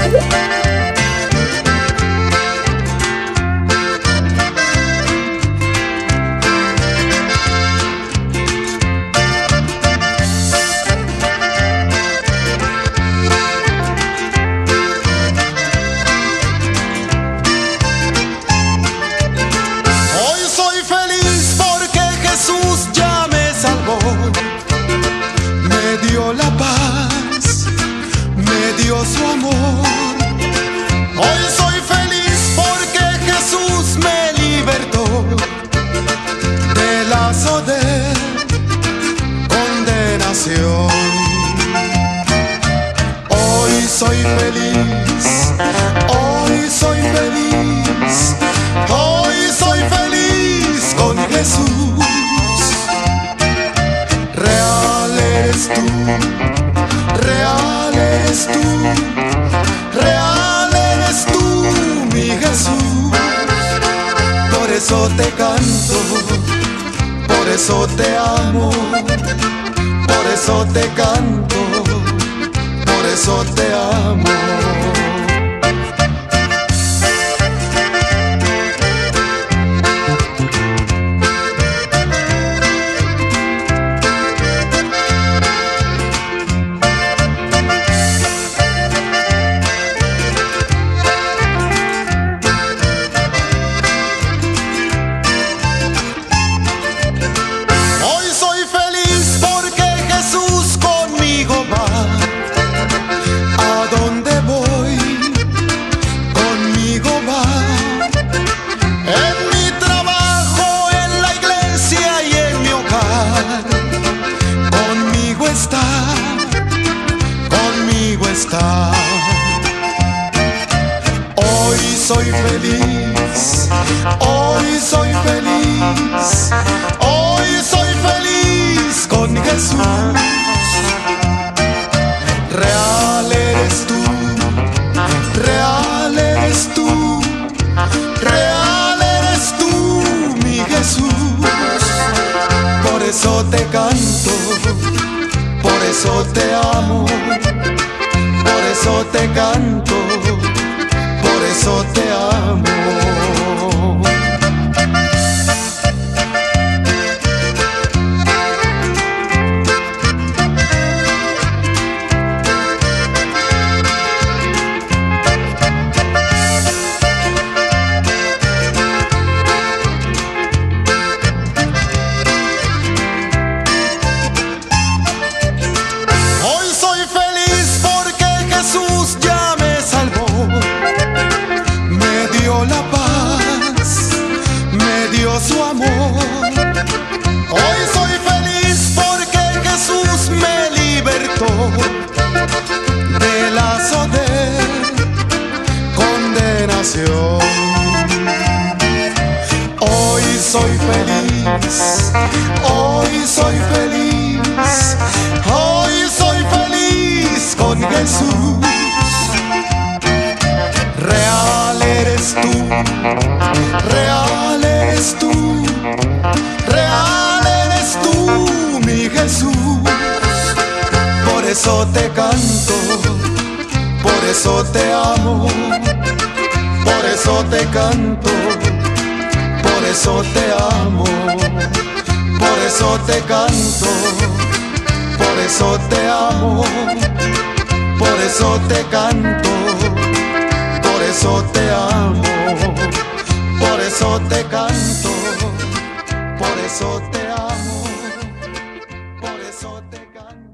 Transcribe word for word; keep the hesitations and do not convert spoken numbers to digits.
Su amor. Hoy soy feliz porque Jesús me libertó del lazo de condenación. Hoy soy feliz, hoy soy feliz, hoy soy feliz con Jesús. Real eres tú, real eres tú, real eres tú, mi Jesús. Por eso te canto, por eso te amo, por eso te canto, por eso te amo. Está. Hoy soy feliz, hoy soy feliz, hoy soy feliz con Jesús. Real eres tú, real eres tú, real eres tú, mi Jesús. Por eso te canto, por eso te amo, por eso te canto, por eso te amo. Su amor. Hoy soy feliz porque Jesús me libertó del lazo de condenación. Hoy soy feliz, hoy soy feliz, hoy soy feliz con Jesús. Real eres tú, real eres tú, real eres tú, mi Jesús. Por eso te canto, por eso te amo, por eso te canto, por eso te amo, por eso te canto, por eso te amo, por eso te canto, por eso te amo, por eso te canto, por eso te amo, por eso te canto.